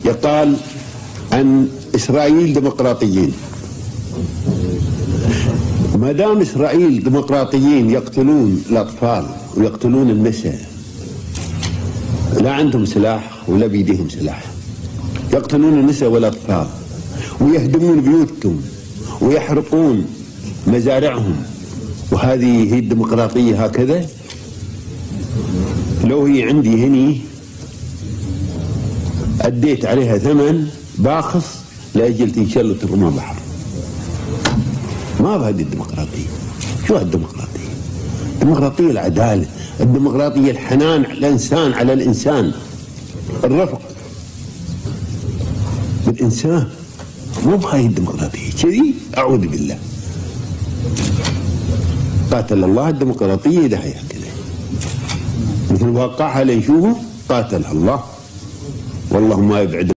يقال عن إسرائيل ديمقراطيين. ما دام إسرائيل ديمقراطيين يقتلون الأطفال ويقتلون النساء، لا عندهم سلاح ولا بيديهم سلاح، يقتلون النساء والأطفال ويهدمون بيوتهم ويحرقون مزارعهم، وهذه هي الديمقراطية هكذا؟ لو هي عندي هني أديت عليها ثمن باخص لأجل تنشل وترمى بحر. ما بهذه الديمقراطية. شو هالديمقراطية؟ الديمقراطية العدالة، الديمقراطية الحنان على الإنسان، على الإنسان، الرفق بالإنسان. مو بهاي الديمقراطية كذي، أعوذ بالله. قاتل الله الديمقراطية ده هي كذا، مثل واقعها لنشوفه. قاتلها الله والله ما يبعد.